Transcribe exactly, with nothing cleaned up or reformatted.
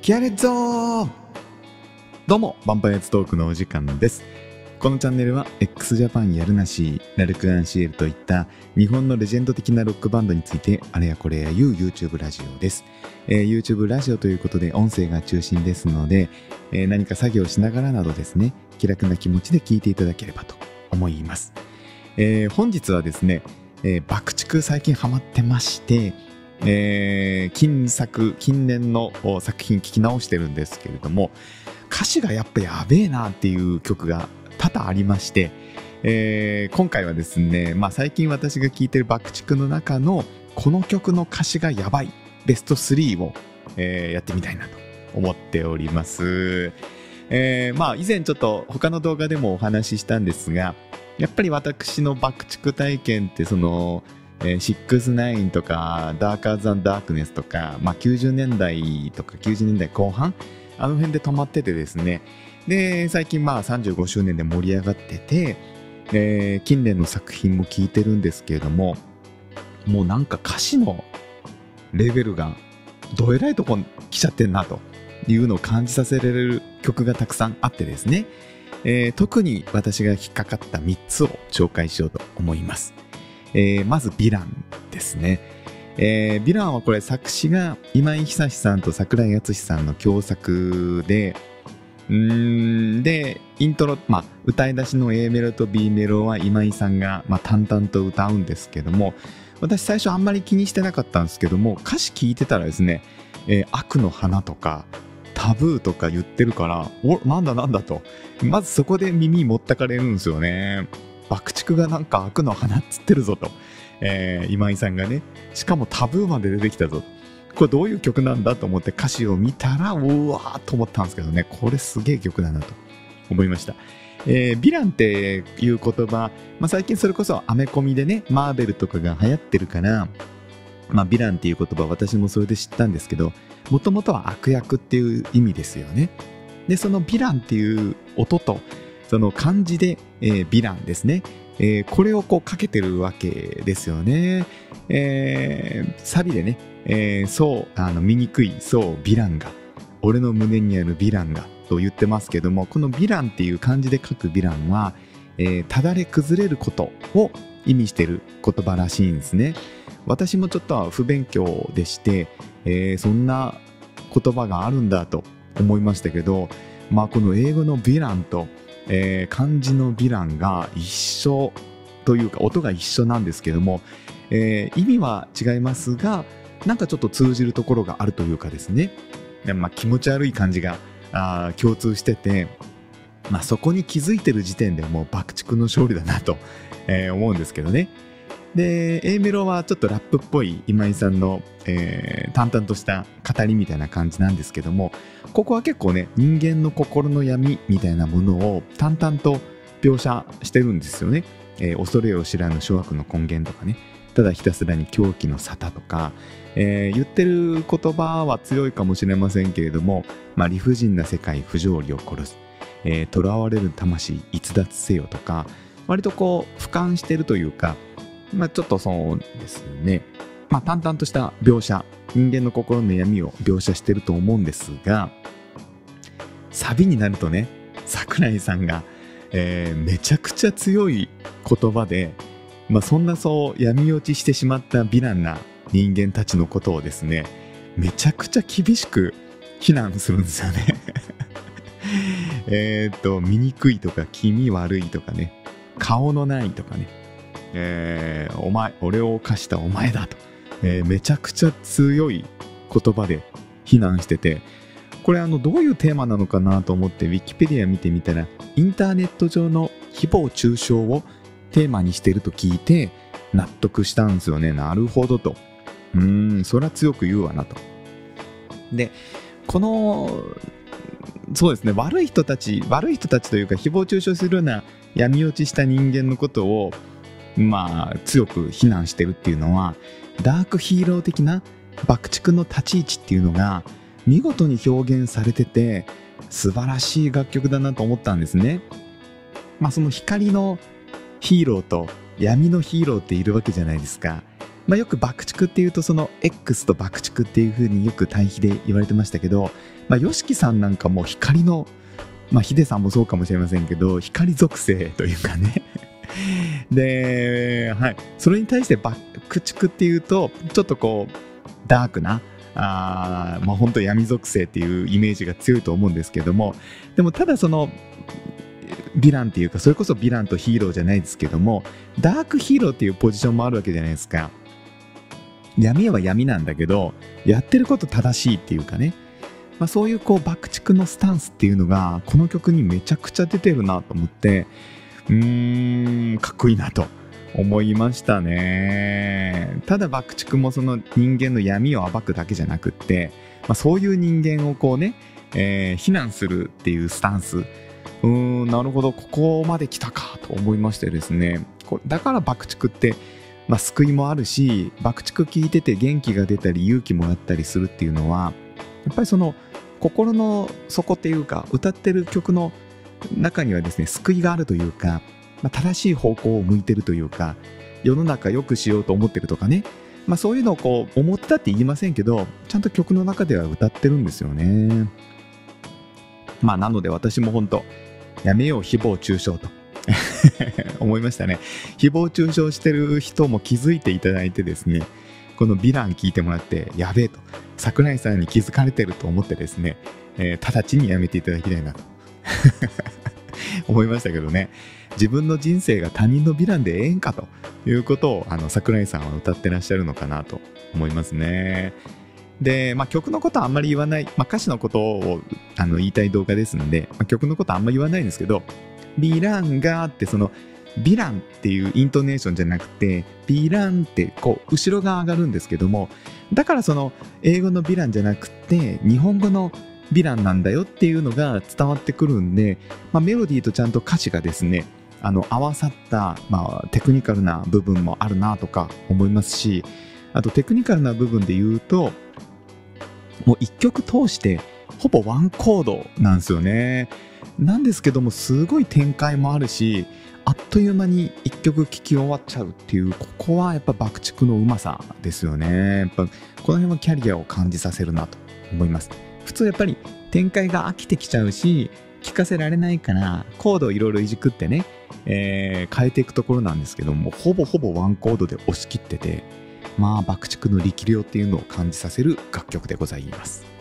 キアレッツォー。どうも、ヴァンパイアーツトークのお時間です。このチャンネルは x ジャパンやるなし、ラルク・アンシエルといった日本のレジェンド的なロックバンドについてあれやこれや言う YouTube ラジオです。えー、YouTube ラジオということで音声が中心ですので、えー、何か作業しながらなどですね、気楽な気持ちで聞いていただければと思います。えー、本日はですね、えー、爆竹最近ハマってまして、えー、近作近年の作品聞き直してるんですけれども、歌詞がやっぱやべえなっていう曲が多々ありまして、えー、今回はですね、まあ、最近私が聴いてる爆竹の中のこの曲の歌詞がやばいベストスリーを、えー、やってみたいなと思っております。えー、まあ以前ちょっと他の動画でもお話ししたんですが、やっぱり私の爆竹体験ってそのえー、シックスナインとかダーカーザンダークネスとか、まあ、きゅうじゅうねんだいとかきゅうじゅうねんだいこう半あの辺で止まっててですね、で最近まあさんじゅうごしゅうねんで盛り上がってて、えー、近年の作品も聴いてるんですけれども、もうなんか歌詞のレベルがどえらいとこ来ちゃってんなというのを感じさせられる曲がたくさんあってですね、えー、特に私が引っかかったみっつを紹介しようと思います。えー、まずヴィランですね。えー、ヴィランはこれ作詞が今井久志さんと桜井敦さんの共作で、うーんでイントロ、まあ、歌い出しの A メロと B メロは今井さんが、まあ、淡々と歌うんですけども、私最初あんまり気にしてなかったんですけども、歌詞聞いてたらですね、えー、悪の花とかタブーとか言ってるから、おなんだなんだと、まずそこで耳持ったかれるんですよね。爆竹がなんか悪の花っつってるぞと、えー、今井さんがね、しかもタブーまで出てきたぞ、これどういう曲なんだと思って歌詞を見たら、うわーと思ったんですけどね、これすげえ曲だなと思いました。えー、ヴィランっていう言葉、まあ、最近それこそアメコミでね、マーベルとかが流行ってるから、まあ、ヴィランっていう言葉私もそれで知ったんですけど、もともとは悪役っていう意味ですよね。でそのヴィランっていう音とその漢字で、えー、ヴィランですね、えー、これをこうかけてるわけですよね。えー、サビでね、えー、そうあの醜いそうヴィランが俺の胸にあるヴィランがと言ってますけども、このヴィランっていう漢字で書くヴィランは、えー、ただれ崩れることを意味してる言葉らしいんですね。私もちょっと不勉強でして、えー、そんな言葉があるんだと思いましたけど、まあこの英語のヴィランとえー、漢字のヴィランが一緒というか音が一緒なんですけども、えー、意味は違いますが、なんかちょっと通じるところがあるというかですね、で、まあ、気持ち悪い感じがあ共通してて、まあ、そこに気づいてる時点でもう爆竹の勝利だなと、えー、思うんですけどね。で A メロはちょっとラップっぽい今井さんの、えー、淡々とした語りみたいな感じなんですけども、ここは結構ね、人間の心の闇みたいなものを淡々と描写してるんですよね。えー、恐れを知らぬ諸悪の根源とかね、ただひたすらに狂気の沙汰とか、えー、言ってる言葉は強いかもしれませんけれども、まあ、理不尽な世界不条理を殺す、えー、囚われる魂逸脱せよとか、割とこう俯瞰してるというか、まあ、ちょっとそうですね、まあ、淡々とした描写、人間の心の闇を描写してると思うんですが、サビになるとね、桜井さんが、えー、めちゃくちゃ強い言葉で、まあ、そんなそう闇落ちしてしまったヴィランな人間たちのことをですね、めちゃくちゃ厳しく非難するんですよねえっと醜いとか気味悪いとかね、顔のないとかね、えー、お前俺を犯したお前だと、えー、めちゃくちゃ強い言葉で非難してて、これあのどういうテーマなのかなと思ってウィキペディア見てみたら、インターネット上の誹謗中傷をテーマにしてると聞いて納得したんですよね。なるほどと、うーんそりゃ強く言うわなと。でこのそうですね、悪い人たち悪い人たちというか誹謗中傷するような闇落ちした人間のことをまあ強く非難してるっていうのは、ダークヒーロー的な爆竹の立ち位置っていうのが見事に表現されてて、素晴らしい楽曲だなと思ったんですね。まあその光のヒーローと闇のヒーローっているわけじゃないですか。 まあ、よく爆竹っていうとその X と爆竹っていう風によく対比で言われてましたけど、まあ、YOSHIKI さんなんかも光の、まあ、ヒデさんもそうかもしれませんけど、光属性というかねで、はい、それに対して爆竹っていうとちょっとこうダークなあ、まあ、本当闇属性っていうイメージが強いと思うんですけども、でもただそのヴィランっていうか、それこそヴィランとヒーローじゃないですけども、ダークヒーローっていうポジションもあるわけじゃないですか。闇は闇なんだけど、やってること正しいっていうかね、まあ、そういうこう爆竹のスタンスっていうのがこの曲にめちゃくちゃ出てるなと思って、うーんかっこいいなと思いましたね。ただ爆竹もその人間の闇を暴くだけじゃなくって、まあ、そういう人間をこうね、えー、非難するっていうスタンス、うーんなるほど、ここまで来たかと思いましてですね。こだから爆竹って、まあ、救いもあるし、爆竹聞いてて元気が出たり勇気もらったりするっていうのは、やっぱりその心の底っていうか、歌ってる曲の中にはですね、救いがあるというか、まあ、正しい方向を向いてるというか、世の中良くしようと思ってるとかね、まあ、そういうのをこう思ってたって言いませんけど、ちゃんと曲の中では歌ってるんですよね。まあなので私も本当やめよう誹謗中傷と思いましたね。誹謗中傷してる人も気づいていただいてですね、このヴィラン聞いてもらって、やべえと、桜井さんに気づかれてると思ってですね、えー、直ちにやめていただきたいなと思いましたけどね。自分の人生が他人のヴィランでええんかということを、あの桜井さんは歌ってらっしゃるのかなと思いますね。で、まあ、曲のことはあんまり言わない、まあ、歌詞のことをあの言いたい動画ですので、まあ、曲のことはあんまり言わないんですけど、ヴィランがってそのヴィランっていうイントネーションじゃなくて、ヴィランってこう後ろが上がるんですけども、だからその英語のヴィランじゃなくて日本語のヴィランなんだよっていうのが伝わってくるんで、まあ、メロディーとちゃんと歌詞がですね、あの合わさった、まあ、テクニカルな部分もあるなとか思いますし、あとテクニカルな部分で言うと、もう一曲通してほぼワンコードなんですよね。なんですけども、すごい展開もあるし、あっという間に一曲聴き終わっちゃうっていう、ここはやっぱ爆竹のうまさですよね。やっぱこの辺はキャリアを感じさせるなと思います。普通やっぱり展開が飽きてきちゃうし、聴かせられないからコードをいろいろいじくってね、えー、変えていくところなんですけども、ほぼほぼワンコードで押し切ってて、まあ爆竹の力量っていうのを感じさせる楽曲でございます。